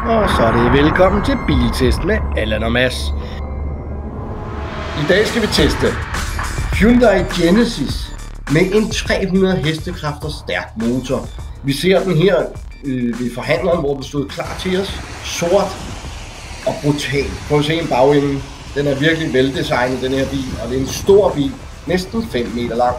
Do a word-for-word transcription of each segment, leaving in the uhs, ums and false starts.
Og så er det velkommen til Biltest med Allan og Mads. I dag skal vi teste Hyundai Genesis med en tre hundrede hestekræfter stærk motor. Vi ser den her øh, ved forhandleren, hvor den stod klar til os. Sort og brutal. Prøv at se en bagende. Den er virkelig veldesignet, den her bil, og det er en stor bil, næsten fem meter lang.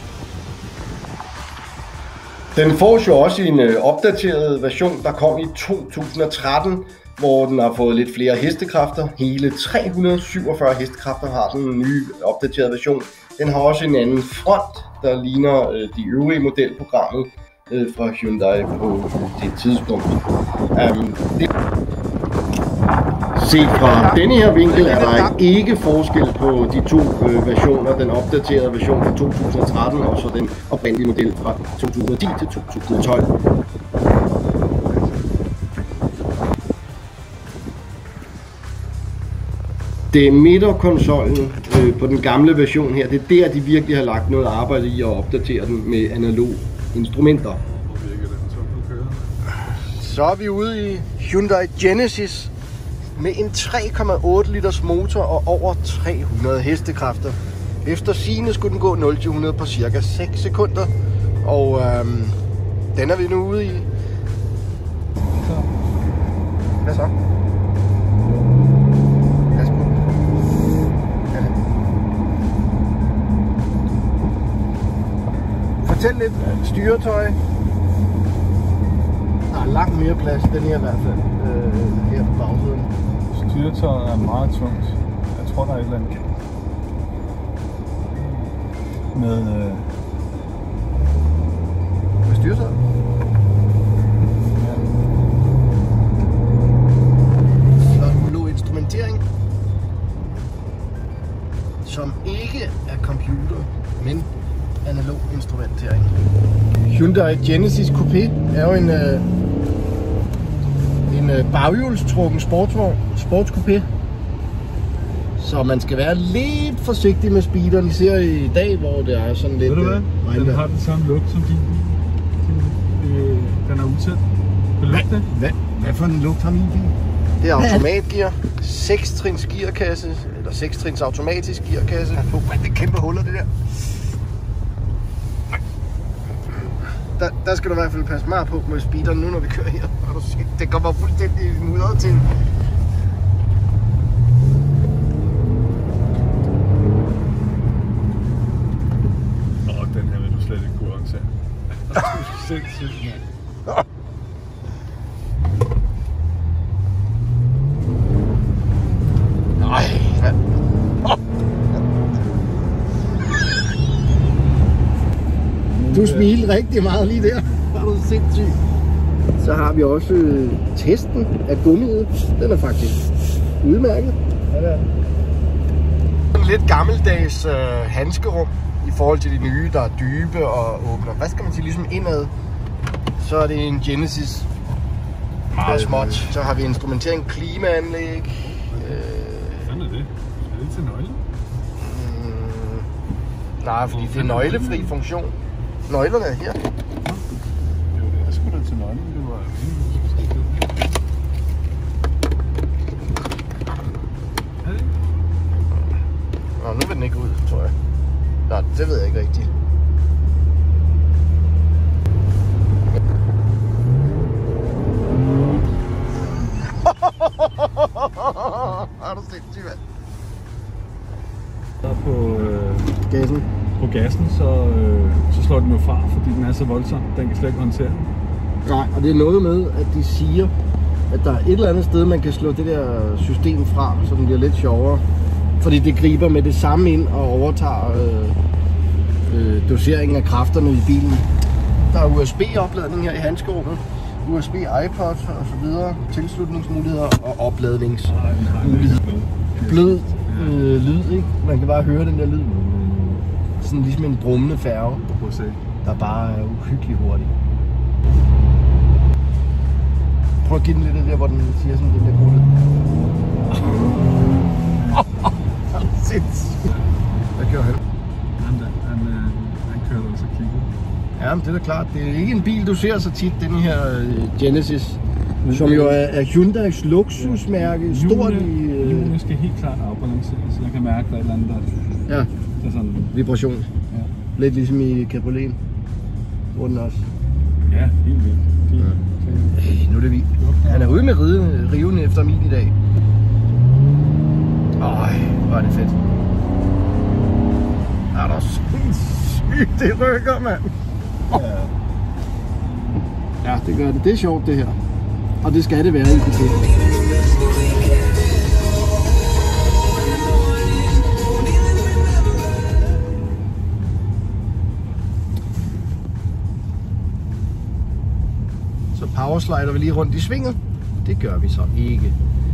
Den får jo også en øh, opdateret version, der kom i to tusind og tretten, hvor den har fået lidt flere hestekræfter. Hele tre hundrede og syvogfyrre hestekræfter har den nye opdaterede version. Den har også en anden front, der ligner øh, de øvrige modelprogrammet øh, fra Hyundai på det tidspunkt. Um, det Set fra denne her vinkel er der ikke forskel på de to øh, versioner, den opdaterede version fra to tusind og tretten og så den oprindelige model fra to tusind og ti til to tusind og tolv. Det er midterkonsollen øh, på den gamle version her, det er der de virkelig har lagt noget arbejde i at opdatere den med analog instrumenter. Så er vi ude i Hyundai Genesis med en tre komma otte liters motor og over tre hundrede hestekræfter. Efter sigende skulle den gå nul til hundrede på cirka seks sekunder, og øhm, den er vi nu ude i. Så. Hvad så? Værsgo. Ja. Fortæl lidt styretøj. Der er langt mere plads, den her i hvert fald, øh, her på bagsiden. Styretøjet er meget tungt. Jeg tror, der er et eller andet med, øh... med styretøjet. Ja. Så lå instrumentering, som ikke er computer, men analog instrumentering. Hyundai Genesis Coupé er jo en øh, en øh, baghjulstrukken sportsvogn, sportscoupé. Så man skal være lidt forsigtig med speederen, især i dag, hvor det er sådan lidt... Ved du hvad? Øh, den har den samme lugt som din bil. Øh, den er utæt. Hvad lugt det? Hvad, hvad for en lugt har min bil? Det er automatgear, seks trins gearkasse, eller seks trins automatisk gearkasse. Ja, det er kæmpe huller, det der. Der, der skal du i hvert fald passe meget på med speederen nu, når vi kører her. Det kommer fuldstændig mudret til. Åh, den her vil du slet ikke kunne håndtere. Det er sindssygt, mand. Nej, du smiler rigtig meget lige der. Er du sindssyg. Så har vi også øh, testen af gummiet. Den er faktisk udmærket. Ja, det er en lidt gammeldags øh, handskerum i forhold til de nye, der er dybe og åbner. Hvad skal man sige, ligesom indad? Så er det en Genesis meget småt. Så har vi instrumentering, klimaanlæg. Sådan er det. Er det til nøgle? Mm, nej, fordi det er nøglefri funktion. Nøglerne er her. Jo, det er sgu da til nøglen. Det var er det? Nå, nu vil den ikke ud, tror jeg. Nå, det ved jeg ikke rigtigt. Er du sindssyg, mand? Der på øh, Gassen. på gassen, så, øh, så slår den jo fra, fordi den er så voldsom. Den kan slet ikke håndtere den. Nej, og det er noget med, at de siger, at der er et eller andet sted, man kan slå det der system fra, så den bliver lidt sjovere. Fordi det griber med det samme ind og overtager øh, øh, doseringen af kræfterne i bilen. Der er U S B-opladning her i handskerummet. U S B, iPod og så videre. Tilslutningsmuligheder og opladningsmuligheder. Blød øh, lyd, ikke? Man kan bare høre den der lyd. Sådan ligesom en brummende færge, der bare er uhyggeligt hurtig. Prøv at give den lidt af det der, hvor den siger sådan den der gode lyd. Sindssygt. Hvad kører han? Han, han, han kører altså kigget. Ja, men det er da klart. Det er ikke en bil, du ser så tit, den her Genesis. Som jo er, er Hyundais luksusmærke, stort i... Øh... Hjulene skal helt klart afbalanceres, så jeg kan mærke, at der er et eller andet, der er, ja. der er sådan... Vibration. Ja. Lidt ligesom i Cabriolet. Hvor den også. Ja, helt vildt. Helt ja. Nu er det vildt. Han er ude med riven efter min i dag. Øj, hvor er det fedt. Er der sygt, det rykker, mand. Ja. Ja, det gør det. Det er sjovt, det her. Og det skal det være i det til. Så powerslider vi lige rundt i svinget. Det gør vi så ikke.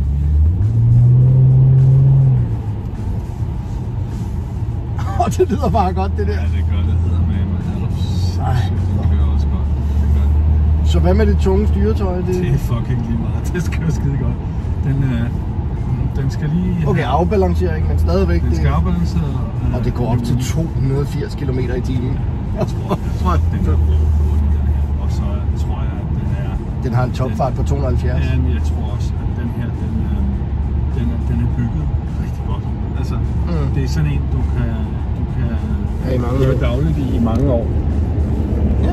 Åh, det lyder bare godt, det der. Ja, det gør det. Hedder med, men er du sindssygt. Det kører også godt. Det gør det. Så hvad med det tunge styretøj? Det, det er fucking lige meget. Det skal jo skide godt. Den, øh, den skal lige... Okay, afbalancering, men stadigvæk... Den skal afbalancere. Øh, og det går op til to hundrede og firs kilometer i timen. Jeg tror, jeg tror at den er hurtig, den her. Og så tror jeg, at den er... Den har en topfart på to hundrede og halvfjerds. Ja, men jeg tror også, at den her, den, øh, den, er, den er bygget rigtig godt. Altså, mm. det er sådan en, du kan... Du kan ja, i mange køre dagligt i, i mange år. Ja.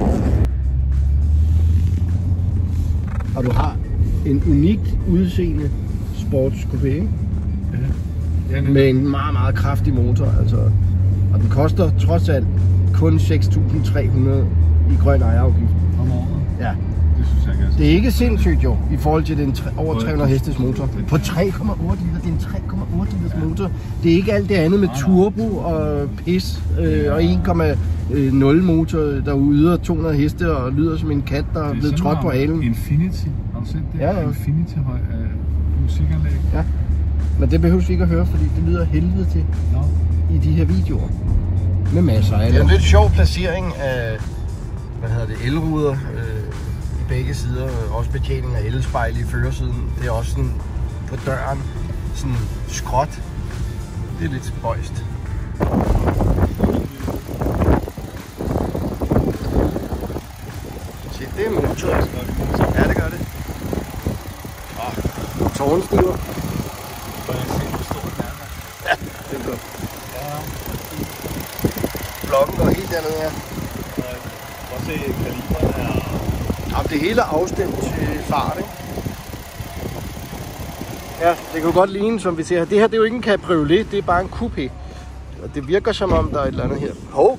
Og du har en unikt udseende sportscoupé, ikke? Ja. Med en meget, meget kraftig motor, altså. Og den koster trods alt kun seks tusind tre hundrede i grøn ejerafgift. Om året? Ja. Det synes jeg ikke. Det er ikke sindssygt jo, i forhold til den over tre hundrede hestes motor. På tre komma otte liter, det er en tre komma otte liters motor. Det er ikke alt det andet med turbo og pis øh, og en komma nul motor, der yder to hundrede heste og lyder som en kat, der er blevet trådt på halen. Infinity, har du set det? Ja, ja. Infinity høj øh, musikanlæg. Ja, men det behøves vi ikke at høre, fordi det lyder helvede til no. i de her videoer. Med masser af det. Det er en lidt sjov placering af, hvad hedder det, elruder øh, i begge sider. Også betjening af elspejl i førersiden. Det er også sådan på døren, sådan skråt. Det er lidt spøjst. Se, det er motor. Ja, det gør det. Åh, tårnstiver. Ja, det er godt. Blokken går helt dernede her. Prøv at se kaliberne her. Jamen, det hele er afstemt til fart, ikke? Ja, det kan jo godt ligne, som vi ser her. Det her, det er jo ikke en cabriolet, det er bare en coupé. Og det virker som om, der er et eller andet her. Hov!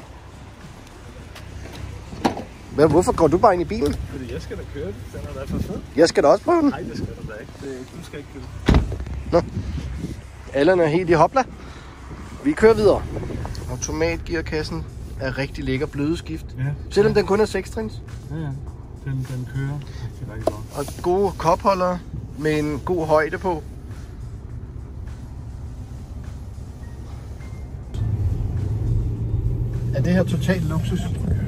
Hvad, hvorfor går du bare ind i bilen? Fordi jeg skal da køre det. Den er da for fed. Jeg skal da også prøve den. Nej, det skal du da ikke. Det, du skal ikke køre det. Nå. Allan er helt i hopla. Vi kører videre. Automatgearkassen er rigtig lækker blødeskift. Ja. Selvom den kun er seks trins. Ja, ja. Den, den kører rigtig, rigtig godt. Og gode kopholdere med en god højde på. Er det her totalt luksus?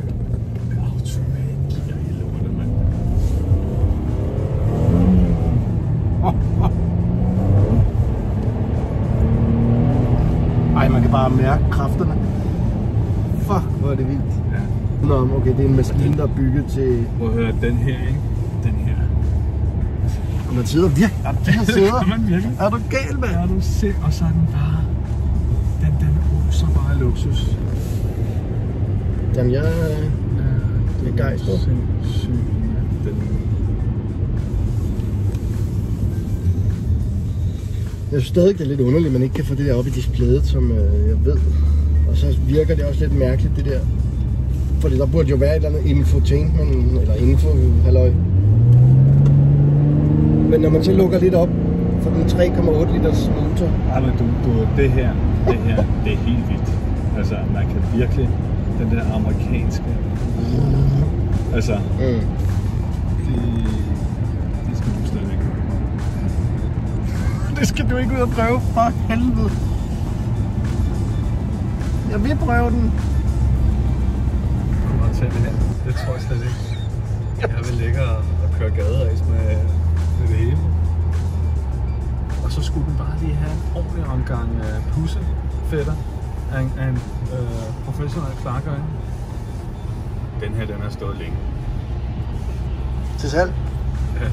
Ej, man kan bare mærke kræfterne. Fuck, hvor er det vildt. Ja. Nå, okay, det er en maskine, der er bygget til... Prøv at høre, den her, ikke? Den her. Og man sidder virkelig... Ja, den her sidder. Man virkelig. Er du gal, mand? Er du sind? Og så er den bare... Den, den oser bare luksus. Jamen, jeg er... Det er gejstret. Sindssygt, mand. Den... Jeg synes stadig, det er lidt underligt, at man ikke kan få det der op i displayet, som øh, jeg ved. Og så virker det også lidt mærkeligt, det der. Fordi der burde jo være et eller andet infotainment, eller info, halløj. Men når man så lukker lidt op for den tre komma otte liters motor. Ja, men du, du, det her, det her, det er helt vildt. Altså, man kan virkelig, den der amerikanske, altså, mm. det, det skal du stadigvæk gøre. Det skal du ikke ud og prøve, for helvede. Jeg vil prøve den. Må jeg tage det her? Det tror jeg slet ikke. Jeg vil ligge og køre gaderæs med, med det hele. Og så skulle den bare lige have en ordentlig omgang uh, pussefætter af en, af en uh, professionel klargøring. Den her, den har stået længe. Til salg? Ja.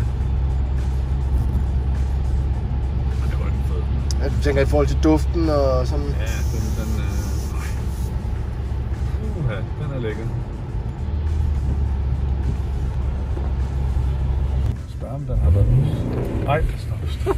Og det var den fed. Ja, du tænker i forhold til duften og sådan? Ja, den, den, øh... Uha, den er lækker. Spørg om den har været... Ej, stop, stop.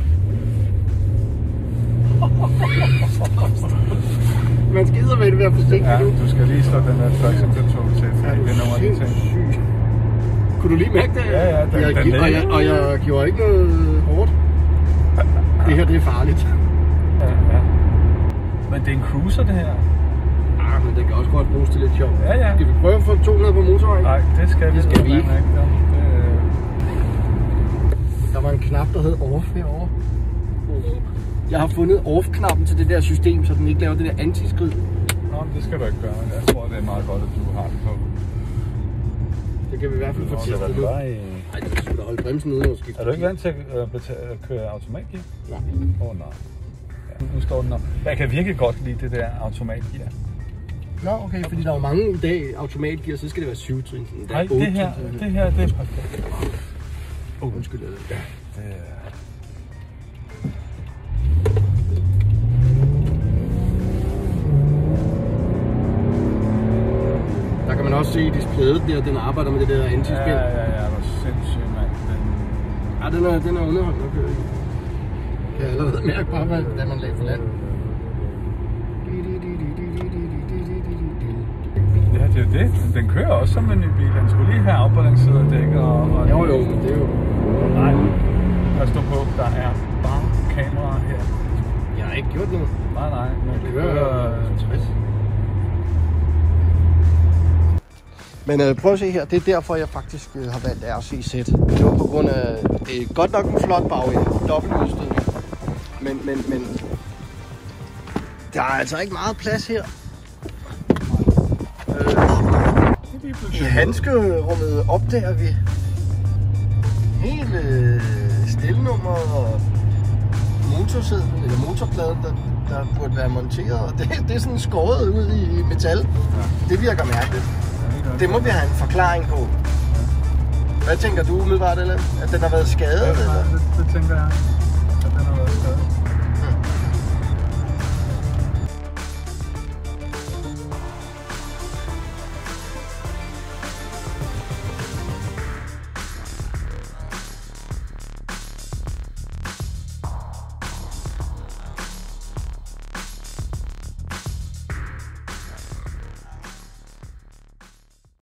Man skal med det være forsigtig Ja, nu. du skal lige slå den der traction-control til, fordi det er nogle af de ting. Sindssygt. Kunne du lige mærke det? Ja, ja, den, jeg, den og, jeg, og jeg gjorde ikke noget hårdt. Det her, det er farligt. Ja, ja. Men det er en cruiser, det her. Ah, men det kan også godt bruges til lidt sjov. Ja, ja. Skal vi prøve at få to hundrede på motorvejen? Nej, det skal vi, det skal vi ikke. ikke. Ja, det... Der var en knap, der hed off herovre. Jeg har fundet off-knappen til det der system, så den ikke laver det der antiskrid. Nå, det skal du ikke gøre. Jeg tror, det er meget godt, at du har den på. Det kan vi i hvert fald få testet nu. Nej, det skal da holde bremsen ude og skifte. Er du ikke vant til at, betale, at køre automatgear? Nej. Åh, oh, nej. Ja, nu står den op. Jeg kan virkelig godt lide det der automatgear. Nå, okay, fordi der er mange i dag automatgear, så skal det være syv trin. Nej, det her, det her, det er perfekt. Åh, oh, undskyld. Ja, det er... Der kan man også se i displayet der, den arbejder med det der antispænd. Ja, ja, ja, det var sindssygt, mand. Den... Ja, den er, den er underholdende at køre i. Kan jeg allerede mærke bare, hvordan man lagde for land. Ja, det er det. Den kører også som en ny bil. Den skulle lige have afbalanceret dæk og... og... Jo, jo, men det er jo... Nej, der står på, der er bare kameraer her. Jeg har ikke gjort noget. Nej, nej, men det kører kører... tres. Men øh, prøv at se her, det er derfor, jeg faktisk øh, har valgt R C Z. Det var på grund af, det er godt nok en flot bagend, dobbelt udstødning. Men, men, men, der er altså ikke meget plads her. Øh, I handskerummet opdager vi hele øh, stilnummer og motorsedlen, eller motorpladen, der, der burde være monteret. Og det, det er sådan skåret ud i metal. Ja. Det virker mærkeligt. Det må vi have en forklaring på. Hvad tænker du umiddelbart, eller? At den har været skadet? Ja, eller? Det, det tænker jeg, at den har været skadet.